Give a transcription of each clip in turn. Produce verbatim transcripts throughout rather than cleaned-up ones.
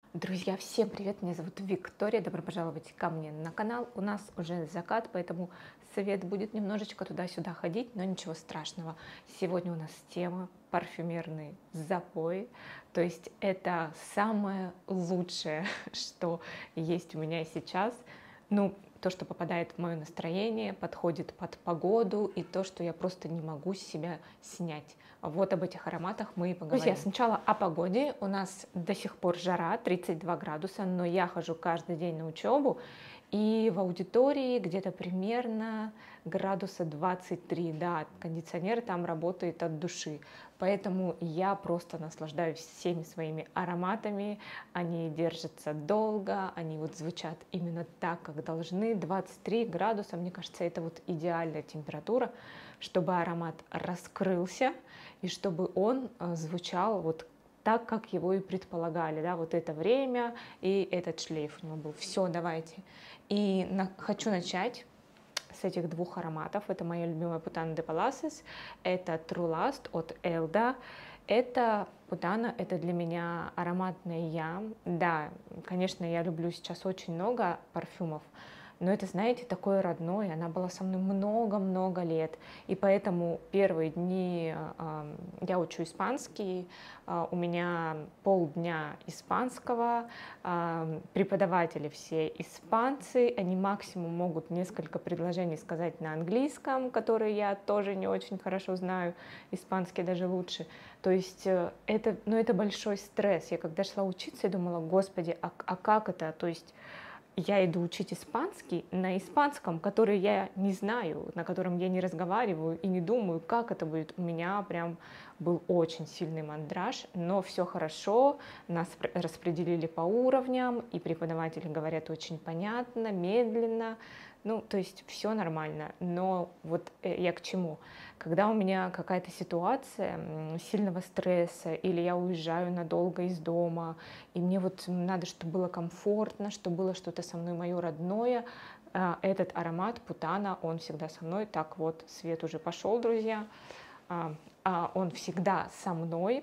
Друзья, всем привет! Меня зовут Виктория. Добро пожаловать ко мне на канал. У нас уже закат, поэтому свет будет немножечко туда-сюда ходить, но ничего страшного. Сегодня у нас тема парфюмерный запой. То есть это самое лучшее, что есть у меня сейчас. Ну, то, что попадает в мое настроение, подходит под погоду, и то, что я просто не могу с себя снять. Вот об этих ароматах мы и поговорим. Друзья, сначала о погоде. У нас до сих пор жара, тридцать два градуса, но я хожу каждый день на учебу, и в аудитории где-то примерно градуса двадцать три, да, кондиционер там работает от души, поэтому я просто наслаждаюсь всеми своими ароматами, они держатся долго, они вот звучат именно так, как должны. Двадцать три градуса, мне кажется, это вот идеальная температура, чтобы аромат раскрылся и чтобы он звучал вот так, как его и предполагали, да, вот это время и этот шлейф у него был. Все, давайте. И на, хочу начать с этих двух ароматов. Это моя любимая Putana de Palaces, это True Lust от Elda. Это Putana, это для меня ароматная я. Да, конечно, я люблю сейчас очень много парфюмов, но это, знаете, такое родное, она была со мной много-много лет, и поэтому первые дни э, я учу испанский, э, у меня полдня испанского, э, преподаватели все испанцы, они максимум могут несколько предложений сказать на английском, которые я тоже не очень хорошо знаю, испанский даже лучше. То есть э, это, ну, это большой стресс. Я когда шла учиться, я думала, господи, а, а как это? То есть я иду учить испанский на испанском, который я не знаю, на котором я не разговариваю и не думаю, как это будет. У меня прям был очень сильный мандраж, но все хорошо, нас распределили по уровням, и преподаватели говорят очень понятно, медленно, ну, то есть все нормально. Но вот я к чему? Когда у меня какая-то ситуация сильного стресса, или я уезжаю надолго из дома, и мне вот надо, чтобы было комфортно, чтобы было что-то со мной мое родное, этот аромат Putana, он всегда со мной. Так вот, свет уже пошел, друзья, он всегда со мной.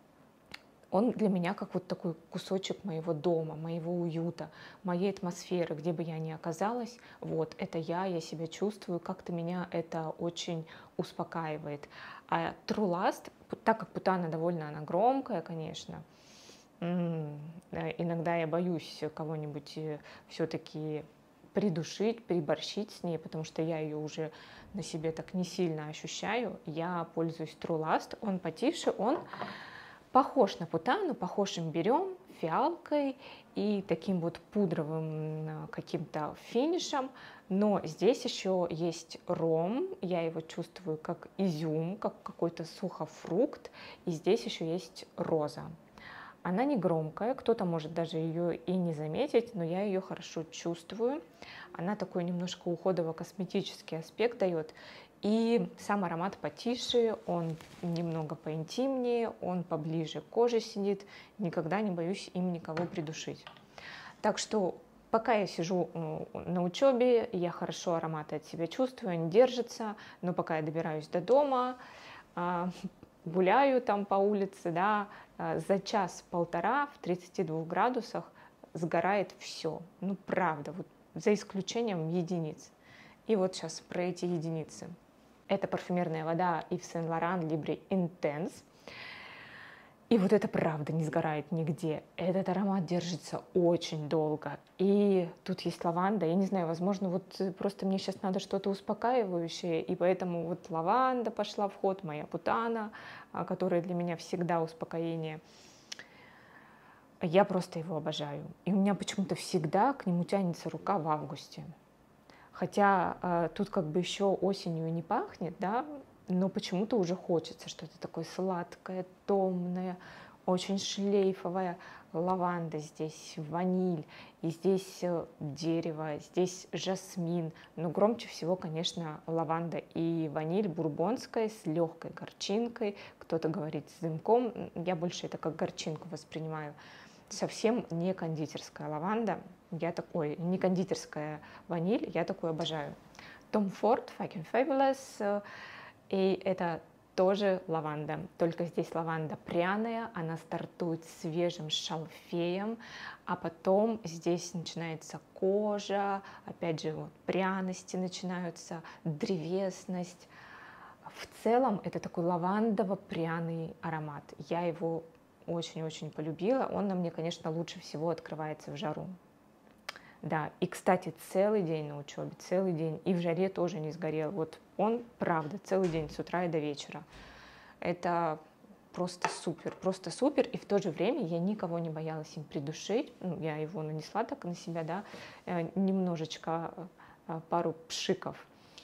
Он для меня как вот такой кусочек моего дома, моего уюта, моей атмосферы, где бы я ни оказалась. Вот, это я, я себя чувствую, как-то меня это очень успокаивает. А True Lust, так как Putana довольно она громкая, конечно, иногда я боюсь кого-нибудь все-таки придушить, переборщить с ней, потому что я ее уже на себе так не сильно ощущаю. Я пользуюсь True Lust, он потише, он похож на Putana, похож имбирем, фиалкой и таким вот пудровым каким-то финишем, но здесь еще есть ром, я его чувствую как изюм, как какой-то сухофрукт, и здесь еще есть роза. Она не громкая, кто-то может даже ее и не заметить, но я ее хорошо чувствую. Она такой немножко уходово-косметический аспект дает. И сам аромат потише, он немного поинтимнее, он поближе к коже сидит. Никогда не боюсь им никого придушить. Так что пока я сижу на учебе, я хорошо ароматы от себя чувствую, они держатся. Но пока я добираюсь до дома, гуляю там по улице, да, за час-полтора в тридцати двух градусах сгорает все. Ну, правда, вот за исключением единиц. И вот сейчас про эти единицы. Это парфюмерная вода Yves Saint Laurent Libre Intense. И вот это правда не сгорает нигде. Этот аромат держится очень долго. И тут есть лаванда. Я не знаю, возможно, вот просто мне сейчас надо что-то успокаивающее. И поэтому вот лаванда пошла в ход, моя Putana, которая для меня всегда успокоение. Я просто его обожаю. И у меня почему-то всегда к нему тянется рука в августе. Хотя э, тут как бы еще осенью не пахнет, да, но почему-то уже хочется что-то такое сладкое, томное, очень шлейфовое. Лаванда здесь, ваниль, и здесь дерево, здесь жасмин. Но громче всего, конечно, лаванда и ваниль бурбонская с легкой горчинкой. Кто-то говорит с дымком, я больше это как горчинку воспринимаю. Совсем не кондитерская лаванда, я такой, не кондитерская ваниль, я такую обожаю. Tom Ford, Fucking Fabulous, и это тоже лаванда, только здесь лаванда пряная, она стартует свежим шалфеем, а потом здесь начинается кожа, опять же вот пряности начинаются, древесность. В целом это такой лавандово-пряный аромат. Я его очень-очень полюбила. Он на мне, конечно, лучше всего открывается в жару. Да, и, кстати, целый день на учебе, целый день, и в жаре тоже не сгорел. Вот он, правда, целый день, с утра и до вечера. Это просто супер, просто супер, и в то же время я никого не боялась им придушить. Ну, я его нанесла так на себя, да, немножечко, пару пшиков.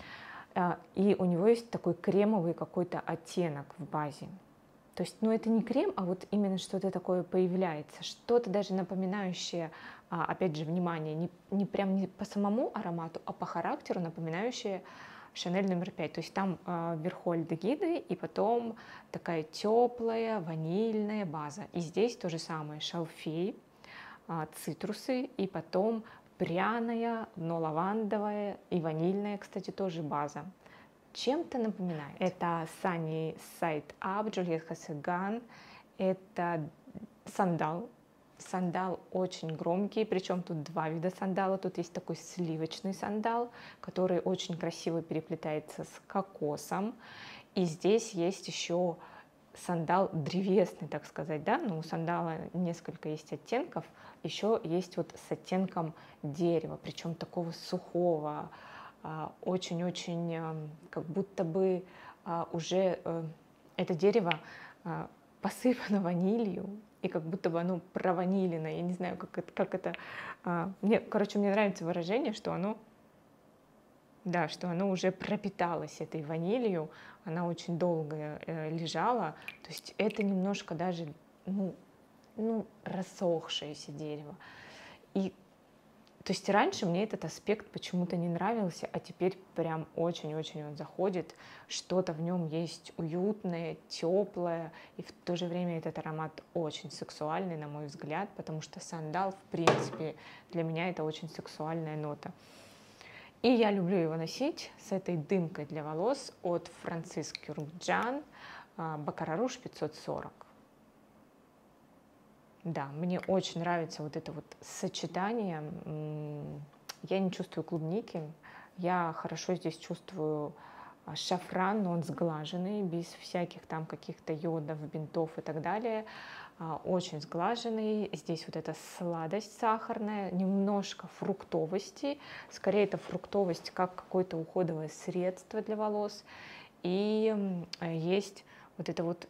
И у него есть такой кремовый какой-то оттенок в базе. То есть, ну, это не крем, а вот именно что-то такое появляется, что-то даже напоминающее, опять же, внимание, не, не прям не по самому аромату, а по характеру напоминающее Шанель номер пять. То есть там э, вверху альдегиды, и потом такая теплая ванильная база. И здесь то же самое, шалфей, э, цитрусы, и потом пряная, но лавандовая и ванильная, кстати, тоже база. Чем-то напоминает. Это Sunny Side Up, Juliette Hasselgan. Это сандал. Сандал очень громкий, причем тут два вида сандала. Тут есть такой сливочный сандал, который очень красиво переплетается с кокосом. И здесь есть еще сандал древесный, так сказать, да, но у сандала несколько есть оттенков. Еще есть вот с оттенком дерева, причем такого сухого, очень-очень, как будто бы уже это дерево посыпано ванилью, и как будто бы оно прованилено. Я не знаю, как это, как это. Мне, короче, мне нравится выражение, что оно, да, что оно уже пропиталось этой ванилью, она очень долго лежала. То есть это немножко даже, ну, ну, рассохшееся дерево. И то есть раньше мне этот аспект почему-то не нравился, а теперь прям очень-очень он заходит. Что-то в нем есть уютное, теплое, и в то же время этот аромат очень сексуальный, на мой взгляд, потому что сандал, в принципе, для меня это очень сексуальная нота. И я люблю его носить с этой дымкой для волос от Francis Kurkdjian Baccarat Rouge пятьсот сорок. Да, мне очень нравится вот это вот сочетание. Я не чувствую клубники, я хорошо здесь чувствую шафран, но он сглаженный, без всяких там каких-то йодов, бинтов и так далее. Очень сглаженный. Здесь вот эта сладость сахарная, немножко фруктовости. Скорее это фруктовость как какое-то уходовое средство для волос. И есть вот эта вот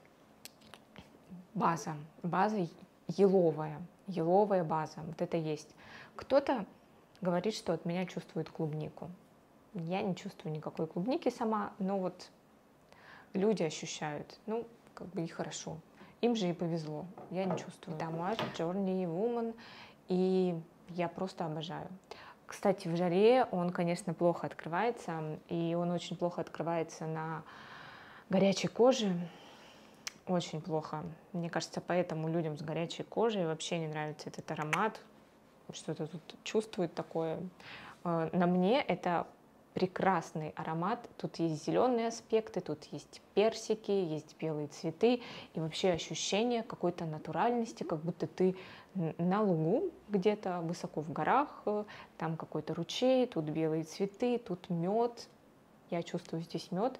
база, база еловая, еловая база, вот это есть. Кто-то говорит, что от меня чувствует клубнику. Я не чувствую никакой клубники сама, но вот люди ощущают, ну, как бы и хорошо. Им же и повезло, я не чувствую. Тамаш, Journey Woman, и я просто обожаю. Кстати, в жаре он, конечно, плохо открывается, и он очень плохо открывается на горячей коже. Очень плохо. Мне кажется, поэтому людям с горячей кожей вообще не нравится этот аромат. Что-то тут чувствует такое. На мне это прекрасный аромат. Тут есть зеленые аспекты, тут есть персики, есть белые цветы. И вообще ощущение какой-то натуральности, как будто ты на лугу где-то высоко в горах. Там какой-то ручей, тут белые цветы, тут мед. Я чувствую здесь мед.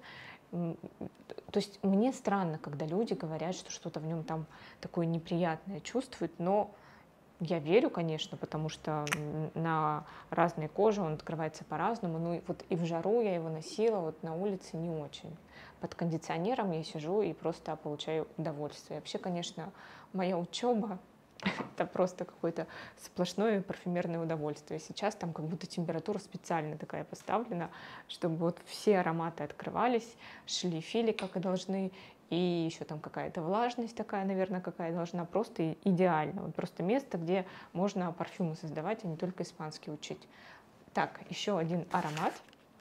То есть мне странно, когда люди говорят, что что-то в нем там такое неприятное чувствуют, но я верю, конечно, потому что на разной коже он открывается по-разному. Ну и вот и в жару я его носила, вот на улице не очень. Под кондиционером я сижу и просто получаю удовольствие. Вообще, конечно, моя учеба это просто какое-то сплошное парфюмерное удовольствие. Сейчас там как будто температура специально такая поставлена, чтобы вот все ароматы открывались, шлейфили, как и должны, и еще там какая-то влажность такая, наверное, какая должна, просто идеально. Вот просто место, где можно парфюмы создавать, а не только испанский учить. Так, еще один аромат.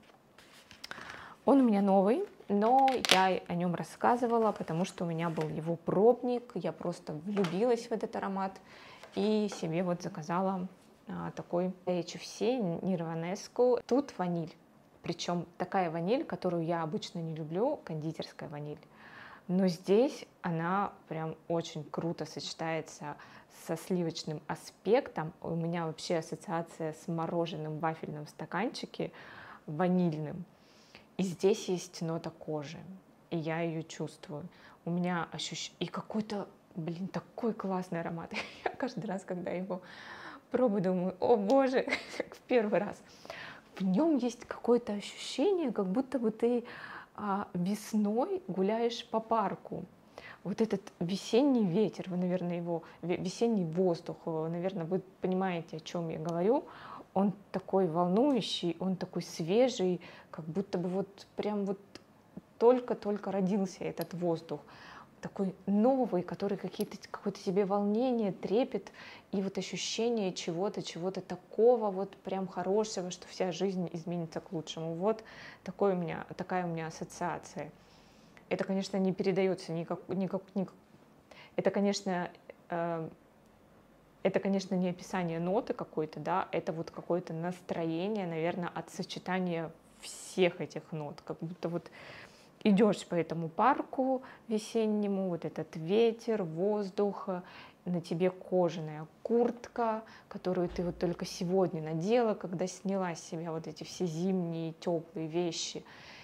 Он у меня новый, но я о нем рассказывала, потому что у меня был его пробник, я просто влюбилась в этот аромат и себе вот заказала а, такой эйч эф си Nirvanesco. Тут ваниль, причем такая ваниль, которую я обычно не люблю, кондитерская ваниль. Но здесь она прям очень круто сочетается со сливочным аспектом. У меня вообще ассоциация с мороженым в вафельном стаканчике, ванильным. И здесь есть нота кожи, и я ее чувствую. У меня ощущение... И какой-то, блин, такой классный аромат. Я каждый раз, когда его пробую, думаю, о боже, как в первый раз. В нем есть какое-то ощущение, как будто бы ты а, весной гуляешь по парку. Вот этот весенний ветер, вы, наверное, его, весенний воздух, наверное, вы понимаете, о чем я говорю. Он такой волнующий, он такой свежий, как будто бы вот прям вот только-только родился этот воздух. Такой новый, который какие-то, какое-то себе волнение, трепет и вот ощущение чего-то, чего-то такого вот прям хорошего, что вся жизнь изменится к лучшему. Вот такой у меня, такая у меня ассоциация. Это, конечно, не передается никак, никак, никак. Это, конечно, э, это, конечно, не описание ноты какой-то, да, это вот какое-то настроение, наверное, от сочетания всех этих нот, как будто вот идешь по этому парку весеннему, вот этот ветер, воздух, на тебе кожаная куртка, которую ты вот только сегодня надела, когда сняла с себя вот эти все зимние теплые вещи,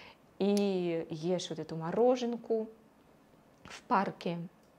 и ешь вот эту мороженку в парке,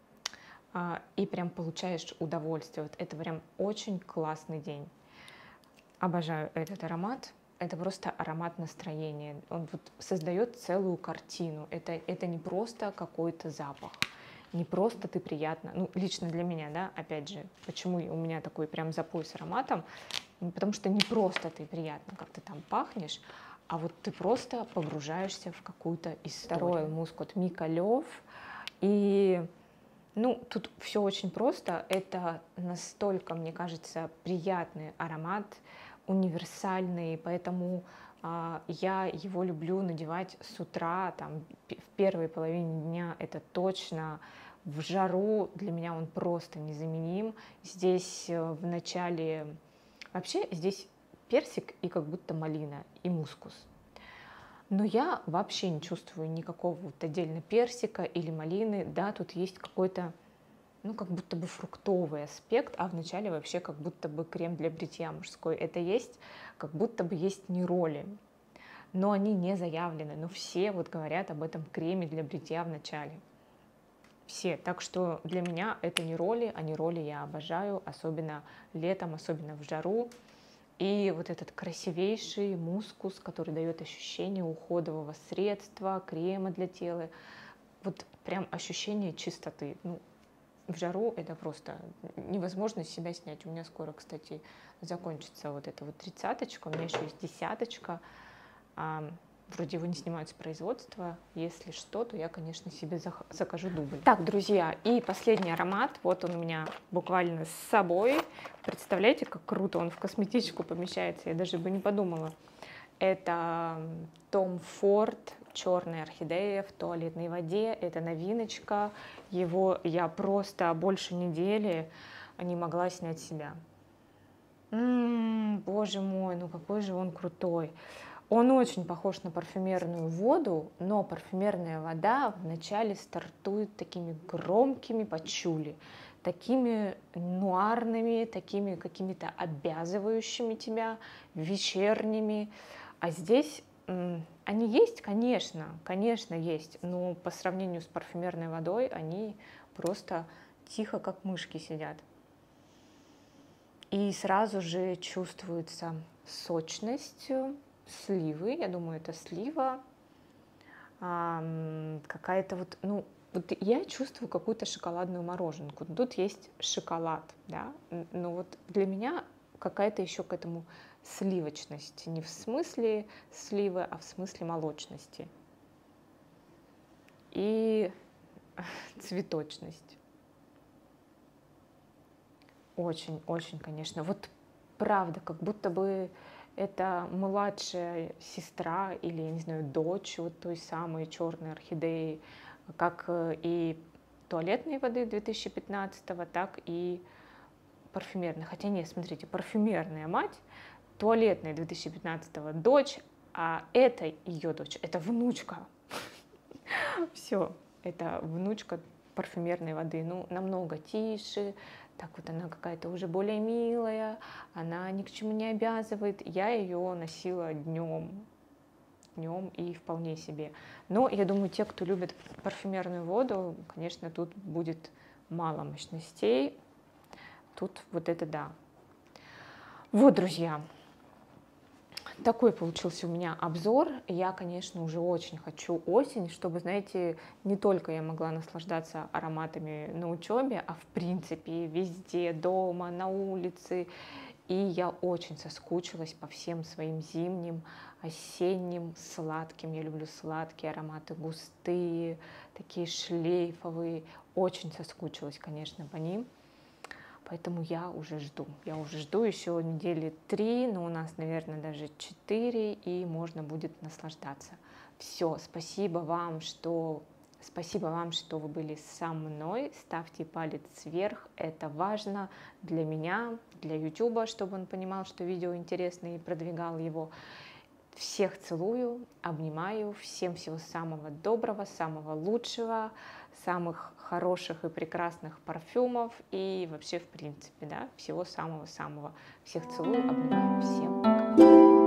и прям получаешь удовольствие. Вот это прям очень классный день. Обожаю этот аромат. Это просто аромат настроения. Он вот создает целую картину. Это, это не просто какой-то запах, не просто ты приятно, ну, лично для меня, да, опять же, почему у меня такой прям запой с ароматом, потому что не просто ты приятно, как ты там пахнешь, а вот ты просто погружаешься в какую-то историю. Второй мускат Микалев. И, ну, тут все очень просто. Это настолько, мне кажется, приятный аромат, универсальный, поэтому а, я его люблю надевать с утра, там, в первой половине дня это точно. В жару для меня он просто незаменим. Здесь в начале, вообще здесь персик и как будто малина, и мускус. Но я вообще не чувствую никакого вот отдельно персика или малины. Да, тут есть какой-то, ну, как будто бы фруктовый аспект, а вначале вообще как будто бы крем для бритья мужской. Это есть, как будто бы есть нероли, но они не заявлены. Но все вот говорят об этом креме для бритья в начале. Все. Так что для меня это не роли, а не роли я обожаю, особенно летом, особенно в жару. И вот этот красивейший мускус, который дает ощущение уходового средства, крема для тела, вот прям ощущение чистоты. Ну, в жару это просто невозможно с себя снять. У меня скоро, кстати, закончится вот эта вот тридцаточка, у меня еще есть десяточка. Вроде его не снимают с производства. Если что, то я, конечно, себе закажу дубль. Так, друзья, и последний аромат. Вот он у меня буквально с собой. Представляете, как круто он в косметичку помещается? Я даже бы не подумала. Это Tom Ford «Черная орхидея» в туалетной воде. Это новиночка. Его я просто больше недели не могла снять с себя. М-м, боже мой, ну какой же он крутой. Он очень похож на парфюмерную воду, но парфюмерная вода вначале стартует такими громкими пачули, такими нуарными, такими какими-то обязывающими тебя, вечерними. А здесь м, они есть, конечно, конечно есть, но по сравнению с парфюмерной водой они просто тихо, как мышки сидят. И сразу же чувствуется сочность сливы, я думаю, это слива, а, какая-то вот, ну, вот я чувствую какую-то шоколадную мороженку. Тут есть шоколад, да, но вот для меня какая-то еще к этому сливочность, не в смысле сливы, а в смысле молочности. И цветочность. Очень-очень, конечно. Вот правда, как будто бы это младшая сестра или, я не знаю, дочь вот той самой черной орхидеи, как и туалетной воды две тысячи пятнадцатого, так и парфюмерной. Хотя нет, смотрите, парфюмерная мать, туалетная две тысячи пятнадцатого дочь, а это ее дочь, это внучка. Все. это внучка парфюмерной воды, ну, намного тише, так вот она какая-то уже более милая, она ни к чему не обязывает. Я ее носила днем, днем и вполне себе. Но я думаю, те, кто любит парфюмерную воду, конечно, тут будет мало мощностей. Тут вот это да. Вот, друзья, такой получился у меня обзор. Я, конечно, уже очень хочу осень, чтобы, знаете, не только я могла наслаждаться ароматами на учебе, а в принципе везде, дома, на улице. И я очень соскучилась по всем своим зимним, осенним, сладким. Я люблю сладкие ароматы, густые, такие шлейфовые. Очень соскучилась, конечно, по ним. Поэтому я уже жду. Я уже жду еще недели три, но у нас, наверное, даже четыре, и можно будет наслаждаться. Все, спасибо вам, что... Спасибо вам, что вы были со мной. Ставьте палец вверх, это важно для меня, для YouTube, чтобы он понимал, что видео интересно и продвигал его. Всех целую, обнимаю, всем всего самого доброго, самого лучшего, самых хороших и прекрасных парфюмов и вообще в принципе, да, всего самого-самого. Всех целую, обнимаю, всем пока.